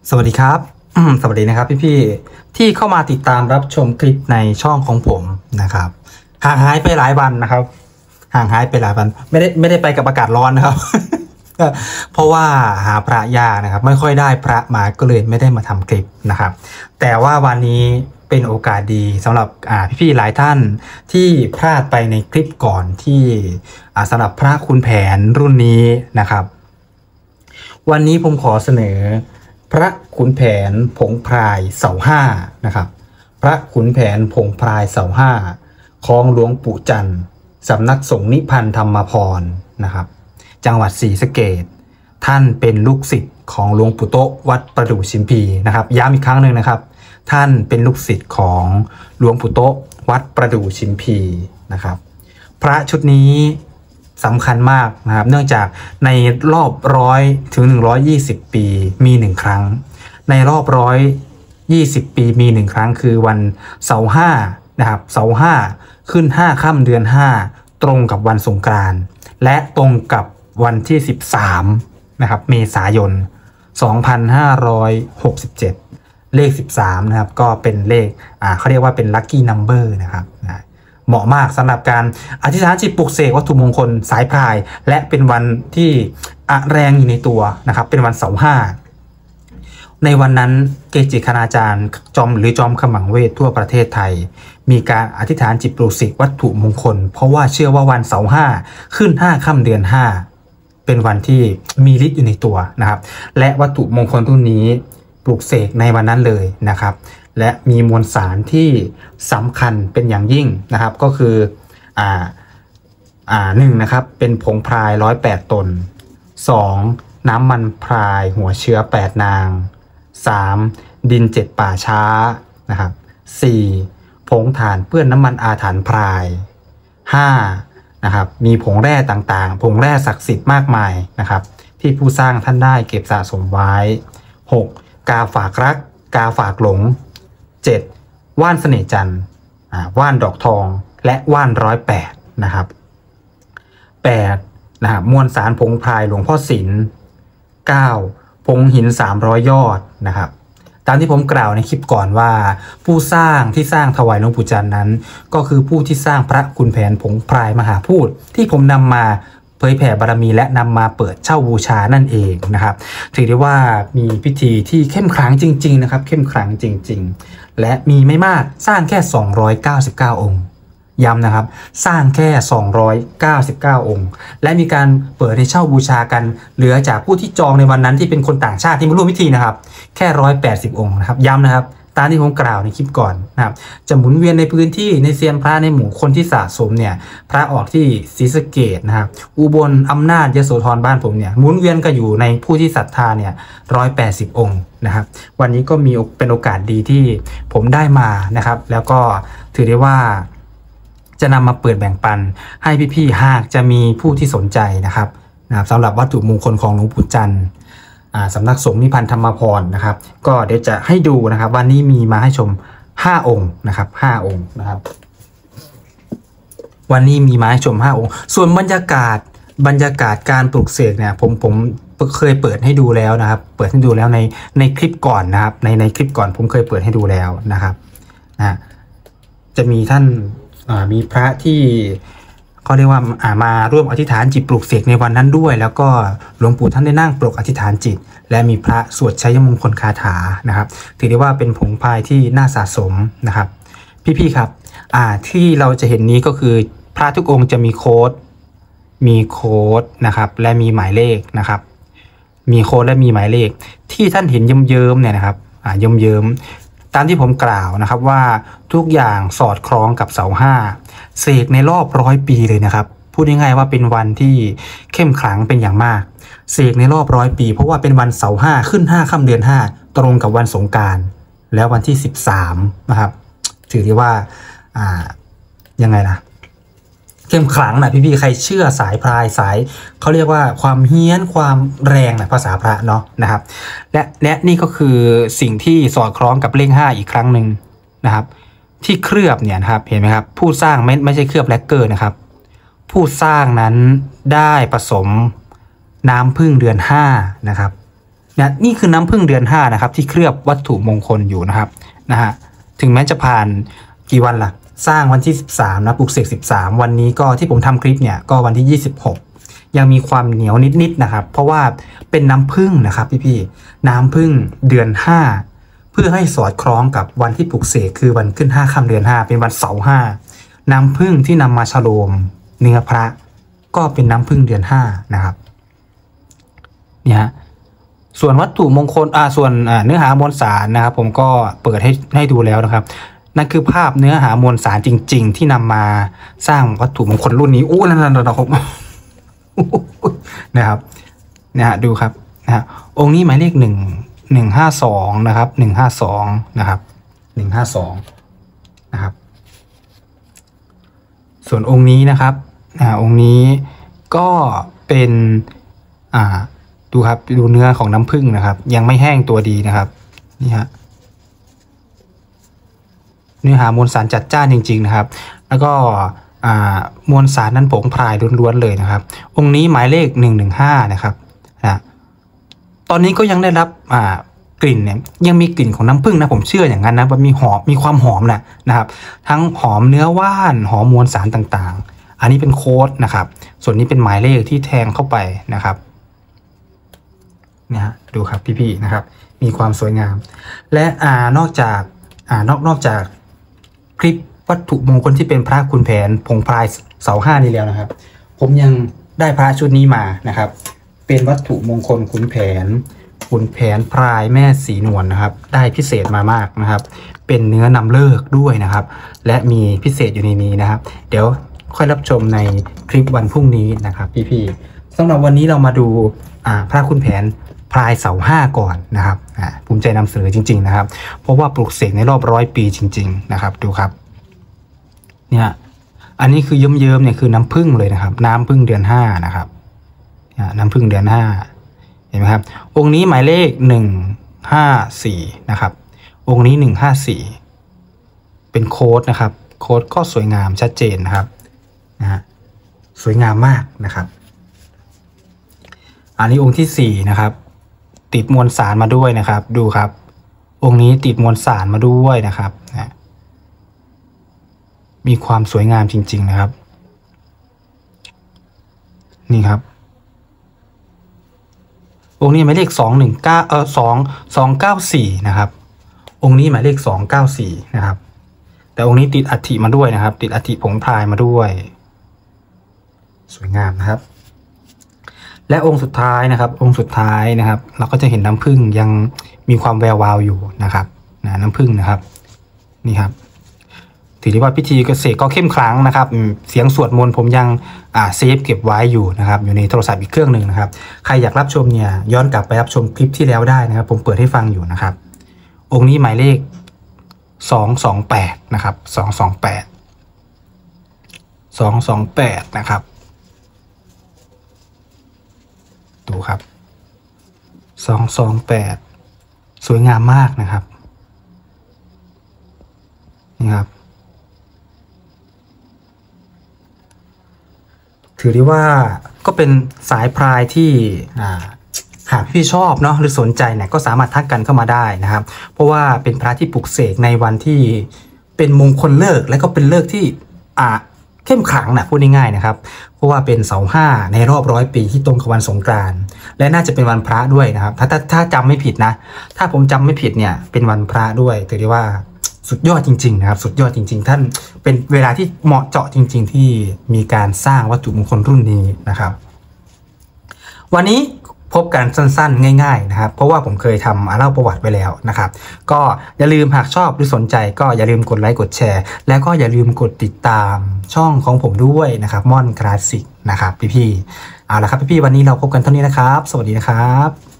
สวัสดีครับสวัสดีนะครับพี่ๆที่เข้ามาติดตามรับชมคลิปในช่องของผมนะครับห่างหายไปหลายวันนะครับห่างหายไปหลายวันไม่ได้ไปกับอากาศร้อนนะครับ เพราะว่าหาพระยากนะครับไม่ค่อยได้พระมาก็เลยไม่ได้มาทำคลิปนะครับแต่ว่าวันนี้เป็นโอกาสดีสำหรับพี่ๆหลายท่านที่พลาดไปในคลิปก่อนที่สำหรับพระคุณแผนรุ่นนี้นะครับวันนี้ผมขอเสนอพระขุนแผนผงพรายเสาห้านะครับพระขุนแผนผงพรายเสาห้าของหลวงปู่จันทร์สำนักสงฆ์นิพันธรรมพรนะครับจังหวัดศรีสะเกษท่านเป็นลูกศิษย์ของหลวงปู่โตะวัดประดู่ชิมพีนะครับย้ำอีกครั้งหนึ่งนะครับท่านเป็นลูกศิษย์ของหลวงปู่โตะวัดประดู่ชิมพีนะครับพระชุดนี้สำคัญมากนะครับเนื่องจากในรอบ100 ถึง 120 ปีมี1ครั้งในรอบ120 ปีมี1ครั้งคือวันเสาร์ห้านะครับเสาร์ห้าขึ้น5ค่ำเดือน5ตรงกับวันสงกรานต์และตรงกับวันที่13นะครับเมษายน2567เลข13นะครับก็เป็นเลขเขาเรียกว่าเป็นลัคกี้นัมเบอร์นะครับเหมาะมากสำหรับการอธิษฐานจิตปลุกเสกวัตถุมงคลสายพายและเป็นวันที่แรงอยู่ในตัวนะครับเป็นวันเสาร์ห้าในวันนั้นเกจิคณาจารย์จอมขมังเวททั่วประเทศไทยมีการอธิษฐานจิตปลุกเสกวัตถุมงคลเพราะว่าเชื่อว่าวันเสาร์ห้าขึ้น5ค่ำเดือน5เป็นวันที่มีฤทธิ์อยู่ในตัวนะครับและวัตถุมงคลรุ่นนี้ปลุกเสกในวันนั้นเลยนะครับและมีมวลสารที่สำคัญเป็นอย่างยิ่งนะครับก็คือ1นะครับเป็นผงพราย108ตน2น้ำมันพรายหัวเชื้อ8นาง3ดิน7ป่าช้านะครับ4ผงถ่านเปื้อนน้ำมันอาถรรพ์พราย5นะครับมีผงแร่ต่างๆผงแร่ศักดิ์สิทธิ์มากมายนะครับที่ผู้สร้างท่านได้เก็บสะสมไว้6กาฝากรักกาฝากหลง7ว่านเสน่ห์จันทร์ว่านดอกทองและว่าน108นะครับ8นะครับมวลสารผงพรายหลวงพ่อศิลป์9ผงหิน300ยอดนะครับตามที่ผมกล่าวในคลิปก่อนว่าผู้สร้างที่สร้างถวายหลวงปู่จันทร์นั้นก็คือผู้ที่สร้างพระขุนแผนผงพรายมหาพูดที่ผมนำมาเผยแผ่บารมีและนำมาเปิดเช่าบูชานั่นเองนะครับถือได้ว่ามีพิธีที่เข้มขลังจริงๆนะครับเข้มขลังจริงๆและมีไม่มากสร้างแค่299องค์ย้ำนะครับสร้างแค่299องค์และมีการเปิดให้เช่าบูชากันเหลือจากผู้ที่จองในวันนั้นที่เป็นคนต่างชาติที่มาร่วมพิธีนะครับแค่180องค์นะครับย้ำนะครับตามที่ผมกล่าวในคลิปก่อนนะครับจะหมุนเวียนในพื้นที่ในเซียนพระในหมู่คนที่สะสมเนี่ยพระออกที่ศรีสะเกษนะครับอุบลอำนาจยโสธรบ้านผมเนี่ยหมุนเวียนก็อยู่ในผู้ที่ศรัทธาเนี่ย180องค์นะครับวันนี้ก็มีเป็นโอกาสดีที่ผมได้มานะครับแล้วก็ถือได้ว่าจะนำมาเปิดแบ่งปันให้พี่ๆหากจะมีผู้ที่สนใจนะครับสำหรับวัตถุมงคลของหลวงปู่จันทร์สำนักสงฆ์นิพันธรรมพรนะครับก็เดี๋ยวจะให้ดูนะครับวันนี้มีมาให้ชม5องค์นะครับ5องค์นะครับวันนี้มีมาให้ชม5องค์ส่วนบรรยากาศการปลุกเสกเนี่ยผมเคยเปิดให้ดูแล้วนะครับเปิดให้ดูแล้วในคลิปก่อนนะครับในคลิปก่อนผมเคยเปิดให้ดูแล้วนะครับจะมีท่านมีพระที่เขาเรียกว่ามาร่วมอธิษฐานจิตปลุกเสกในวันนั้นด้วยแล้วก็หลวงปู่ท่านได้นั่งปลุกอธิษฐานจิตและมีพระสวดชัยมงคลคาถานะครับถือได้ว่าเป็นผงพายที่น่าสะสมนะครับพี่ๆครับที่เราจะเห็นนี้ก็คือพระทุกองค์จะมีโค้ดนะครับและมีหมายเลขนะครับมีโค้ดและมีหมายเลขที่ท่านเห็นเยิ้มๆเนี่ยนะครับเยิ้มตามที่ผมกล่าวนะครับว่าทุกอย่างสอดคล้องกับเสาห้าเสกในรอบ100 ปีเลยนะครับพูดง่ายๆว่าเป็นวันที่เข้มขลังเป็นอย่างมากเสกในรอบ100 ปีเพราะว่าเป็นวันเสาร์ห้าขึ้น5ค่ำเดือน5ตรงกับวันสงกรานต์แล้ววันที่13นะครับถือได้ว่ายังไงนะเข้มขลังนะพี่ๆใครเชื่อสายพรายสายเขาเรียกว่าความเฮี้ยนความแรงนะภาษาพระเนาะนะครับและนี่ก็คือสิ่งที่สอดคล้องกับเลข5อีกครั้งหนึ่งนะครับที่เคลือบเนี่ยนะครับเห็นไหมครับผู้สร้างไม่ใช่เคลือบแลกเกอร์นะครับผู้สร้างนั้นได้ผสมน้ำผึ้งเดือน5นะครับเนี่ยนี่คือน้ำผึ้งเดือน5นะครับที่เคลือบวัตถุมงคลอยู่นะครับนะฮะถึงแม้จะผ่านกี่วันล่ะสร้างวันที่13นะปลุกเสก13วันนี้ก็ที่ผมทำคลิปเนี่ยก็วันที่26ยังมีความเหนียวนิดๆนะครับเพราะว่าเป็นน้ำผึ้งนะครับพี่ๆน้ำผึ้งเดือน5เพื่อให้สอดคล้องกับวันที่ปลุกเสกคือวันขึ้น5ค่ำเดือน5เป็นวันเสาร์5น้ำผึ้งที่นำมาฉโลมเนื้อพระก็เป็นน้ำผึ้งเดือน5นะครับเนี่ยส่วนวัตถุมงคลส่วนเนื้อหามวลสารนะครับผมก็เปิดให้ดูแล้วนะครับนั่นคือภาพเนื้อหามวลสารจริงๆที่นำมาสร้างวัตถุมงคลรุ่นนี้นั่นนะครับนะครับนะฮะดูครับนะฮะองค์นี้หมายเลข152นะครับ152นะครับ152นะครับส่วนองค์นี้นะครับองค์นี้ก็เป็นดูครับดูเนื้อของน้ำผึ้งนะครับยังไม่แห้งตัวดีนะครับนี่ฮะเนื้อหามวลสารจัดจ้านจริงๆนะครับแล้วก็มวลสารนั้นผงพรายล้วนๆเลยนะครับองค์นี้หมายเลข115นะครับตอนนี้ก็ยังได้รับกลิ่นเนี่ยยังมีกลิ่นของน้ำผึ้งนะผมเชื่ออย่างนั้นนะว่ามีความหอมนะครับทั้งหอมเนื้อว่านหอมมวลสารต่างๆอันนี้เป็นโค้ดนะครับส่วนนี้เป็นหมายเลขที่แทงเข้าไปนะครับนะฮะดูครับพี่ๆนะครับมีความสวยงามและนอกจากคลิปวัตถุมงคลที่เป็นพระคุณแผนผงพรายเสา5นี่แล้วนะครับผมยังได้พระชุดนี้มานะครับเป็นวัตถุมงคลขุนแผนพรายแม่สีนวลนะครับได้พิเศษมามากนะครับเป็นเนื้อนำเลิกด้วยนะครับและมีพิเศษอยู่ในนี้นะครับเดี๋ยวค่อยรับชมในคลิปวันพรุ่งนี้นะครับพี่ๆสำหรับวันนี้เรามาดูพระคุณแผนพรายเสา5ก่อนนะครับภูมิใจนำเสนอจริงๆนะครับเพราะว่าปลูกเสกในรอบ100 ปีจริงๆนะครับดูครับเนี่ยอันนี้คือเยิ้มๆเนี่ยคือน้ำผึ้งเลยนะครับน้ำผึ้งเดือน5นะครับน้ำผึ้งเดือน5เห็นไหมครับองค์นี้หมายเลข154นะครับองค์นี้154เป็นโค้ดนะครับโค้ดก็สวยงามชัดเจนนะครับสวยงามมากนะครับอันนี้องค์ที่4นะครับติดมวลสารมาด้วยนะครับดูครับองค์นี้ติดมวลสารมาด้วยนะครับมีความสวยงามจริงๆนะครับนี่ครับองค์นี้หมายเลข294นะครับองค์นี้หมายเลข294นะครับแต่องค์นี้ติดอัฐิมาด้วยนะครับติดอัฐิผงพรายมาด้วยสวยงามนะครับและองค์สุดท้ายนะครับเราก็จะเห็นน้ำผึ้งยังมีความแวววาวอยู่นะครับน้ำผึ้งนะครับนี่ครับถือได้ว่าพิธีเกษตรก็เข้มขลังนะครับเสียงสวดมนต์ผมยังเซฟเก็บไว้อยู่นะครับอยู่ในโทรศัพท์อีกเครื่องหนึ่งนะครับใครอยากรับชมเนี่ยย้อนกลับไปรับชมคลิปที่แล้วได้นะครับผมเปิดให้ฟังอยู่นะครับองค์นี้หมายเลข228นะครับ228นะครับดูครับ228สวยงามมากนะครับนี่ครับถือได้ว่าก็เป็นสายพรายที่หากพี่ชอบเนาะหรือสนใจเนี่ยก็สามารถทักกันเข้ามาได้นะครับเพราะว่าเป็นพระที่ปลุกเสกในวันที่เป็นมงคลฤกษ์และก็เป็นฤกษ์ที่เข้มขลังนะพูดง่ายๆนะครับเพราะว่าเป็นเสา5ในรอบ100 ปีที่ตรงกับวันสงกรานต์และน่าจะเป็นวันพระด้วยนะครับถ้าจำไม่ผิดนะถ้าผมจำไม่ผิดเนี่ยเป็นวันพระด้วยถือได้ว่าสุดยอดจริงๆนะครับสุดยอดจริงๆท่านเป็นเวลาที่เหมาะเจาะจริงๆที่มีการสร้างวัตถุมงคลรุ่นนี้นะครับวันนี้พบกันสั้นๆง่ายๆนะครับเพราะว่าผมเคยทำเล่าประวัติไว้แล้วนะครับก็อย่าลืมหากชอบหรือสนใจก็อย่าลืมกดไลค์กดแชร์แล้วก็อย่าลืมกดติดตามช่องของผมด้วยนะครับม่อนคลาสสิกนะครับพี่ๆเอาละครับพี่ๆวันนี้เราพบกันเท่านี้นะครับสวัสดีนะครับ